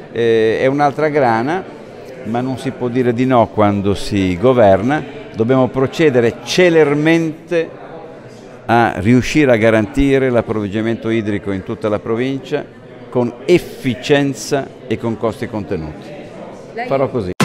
è un'altra grana, ma non si può dire di no quando si governa. Dobbiamo procedere celermente a riuscire a garantire l'approvvigionamento idrico in tutta la provincia con efficienza e con costi contenuti. Farò così.